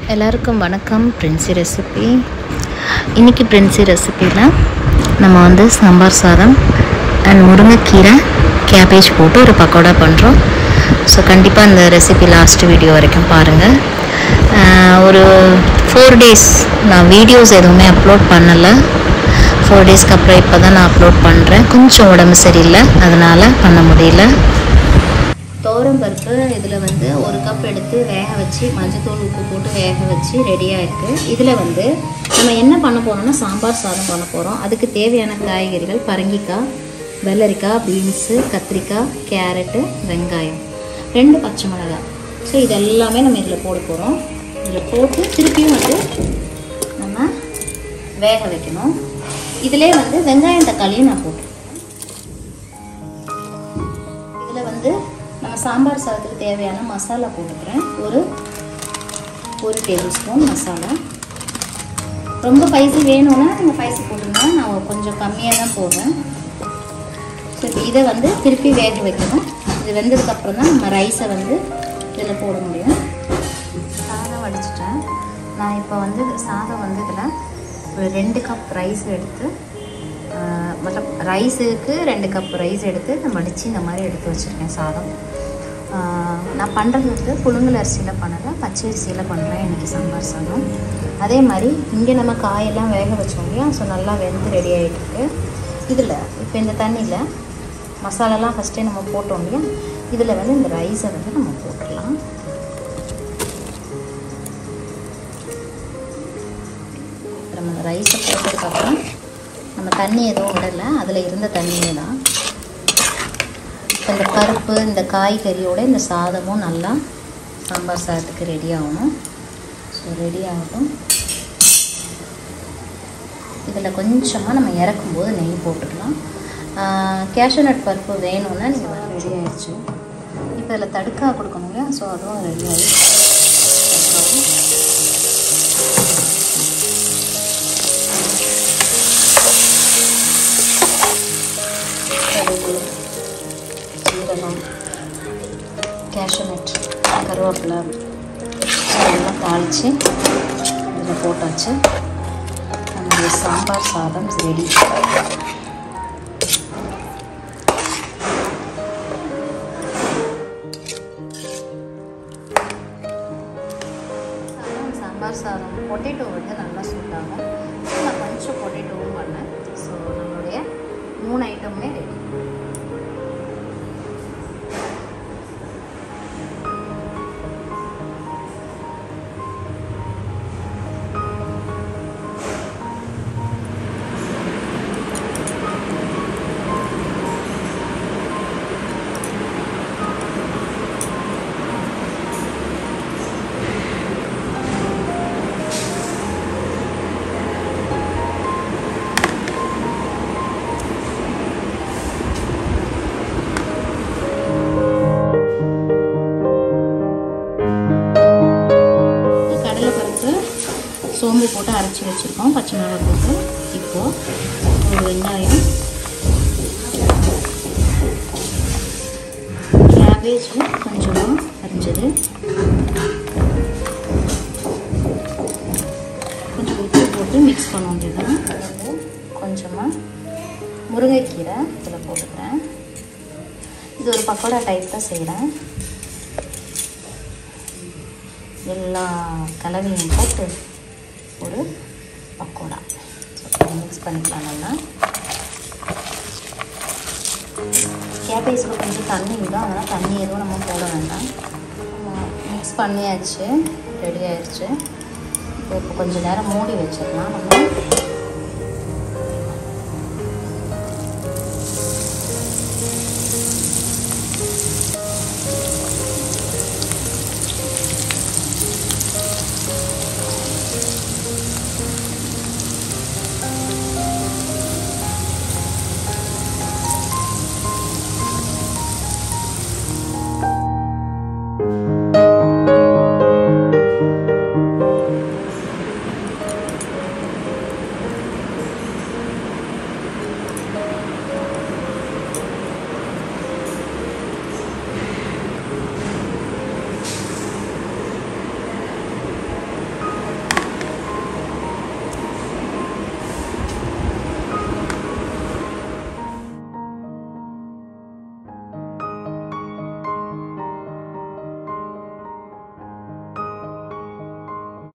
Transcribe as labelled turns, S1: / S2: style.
S1: எல்லாருக்கும் வணக்கம். பிரின்சி ரெசிபி. இன்றைக்கி பிரின்சி ரெசிப்பியில் நம்ம வந்து சாம்பார் சாதம் அண்ட் முருங்கைக்கீரை கேபேஜ் போட்டு ஒரு பக்கோடா பண்ணுறோம். ஸோ கண்டிப்பாக இந்த ரெசிபி லாஸ்ட் வீடியோ வரைக்கும் பாருங்கள். ஒரு 4 days நான் வீடியோஸ் எதுவுமே அப்லோட் பண்ணலை. 4 daysக்கு அப்புறம் இப்போ தான் நான் அப்லோட் பண்ணுறேன். கொஞ்சம் உடம்பு சரியில்லை, அதனால் பண்ண முடியல. தோரம் பருப்பு இதில் வந்து 1 கப் எடுத்து வேக வச்சு மஞ்சத்தூள் உப்பு போட்டு வேக வச்சு ரெடியாக இருக்குது. இதில் வந்து நம்ம என்ன பண்ண போகிறோம்னா சாம்பார் சாதம் பண்ண போகிறோம். அதுக்கு தேவையான காய்கறிகள் பரங்கிக்காய், வெள்ளரிக்காய், பீன்ஸு, கத்திரிக்காய், கேரட்டு, வெங்காயம், 2 பச்சை மிளகாய். ஸோ இதெல்லாமே நம்ம இதில் போட போகிறோம். இதில் போட்டு திருப்பியும் வந்து நம்ம வேக வைக்கணும். இதிலே வந்து வெங்காயம் தக்காளியும் நான் போட்டுருக்கேன். இதில் வந்து நம்ம சாம்பார் சாதத்துக்கு தேவையான மசாலா போட்டுக்கிறேன். ஒரு டேபிள் ஸ்பூன் மசாலா. ரொம்ப ஸ்பைசி வேணும்னா நீங்கள் ஸ்பைசி போட்டுருங்க. நான் கொஞ்சம் கம்மியாக தான் போடுறேன். ஸோ இதை வந்து திருப்பி வேக வைக்கணும். இது வெந்ததுக்கப்புறம் தான் நம்ம ரைஸை வந்து இதில் போட முடியும். சாதம் வடிச்சிட்டேன். நான் இப்போ வந்து சாதம் வந்து இதில் ஒரு 2 கப் ரைஸ் எடுத்து மொத்தம் ரைஸுக்கு 2 கப் ரைஸ் எடுத்து நான் வடித்து இந்த மாதிரி எடுத்து வச்சுருக்கேன் சாதம். நான் பண்ணுறது வந்து புழுங்கல் அரிசியில் பண்ணலை, பச்சை அரிசியில் பண்ணுறேன் இன்றைக்கி சாம்பார் சாதம். அதே மாதிரி இங்கே நம்ம காயெல்லாம் வேக வச்சோம் இல்லையா, ஸோ நல்லா வெந்து ரெடி ஆகிட்டுருக்கு. இதில் இப்போ இந்த தண்ணியில் மசாலாலாம் ஃபஸ்ட்டே நம்ம போட்டோம் இல்லையா, இதில் வந்து இந்த ரைஸை வந்து நம்ம போட்டுடலாம். நம்ம இந்த ரைஸை போட்டதுக்கப்புறம் நம்ம தண்ணி எதுவும் விடலை, அதில் இருந்த தண்ணியே தான். இப்போ இந்த பருப்பு இந்த காய்கறியோடு இந்த சாதமும் நல்லா சாம்பார் சாதத்துக்கு ரெடி ஆகணும். ஸோ ரெடி ஆகட்டும். இதில் கொஞ்சமாக நம்ம இறக்கும்போது நெய் போட்டுக்கலாம். கேஷ்யூநட் பருப்பு வேணும்னா நீங்கள் ரெடி ஆகிடுச்சு. இப்போ இதில் தடுக்கா கொடுக்கணும் இல்லையா, ஸோ அதுவும் ரெடி ஆகிடுச்சு. சீரகம், கேஷ்யூநட், கருவேப்பிலை இதெல்லாம் தாளித்து இதில் போட்டாச்சு. நம்மளுடைய சாம்பார் சாதம் ரெடி. சாம்பார் சாதம் பொட்டேட்டோ வந்து நல்லா சூட்டாகும். நான் கொஞ்சம் பொட்டேட்டோவும் பண்ணேன். ஸோ நம்மளுடைய 3 ஐட்டமுமே ரெடி. சோம்பு போட்டு அரைச்சி வச்சுருக்கோம், பச்சை மிளகாய் போட்டு. இப்போது ஒரு வெங்காயம், கேபேஜ் கொஞ்சமாக அரிஞ்சது, கொஞ்சம் உப்பு போட்டு மிக்ஸ் பண்ண வேண்டியதுதான். வந்து கொஞ்சமாக முருங்கைக்கீரை இதில் போட்டுக்கிறேன். இது ஒரு பக்கோடா டைப் தான் செய்கிறேன். எல்லா கலவையும் போட்டு ஒரு பக்கோடா மிக்ஸ் பண்ணிக்கலாம். நல்லா கேபேஜில் கொஞ்சம் தண்ணி விடும், அதனால் தண்ணி எதுவும் நம்ம போட வேண்டாம். மிக்ஸ் பண்ணியாச்சு, ரெடி ஆயிடுச்சு. இப்போ கொஞ்சம் நேரம் மூடி வச்சிடலாம். நம்ம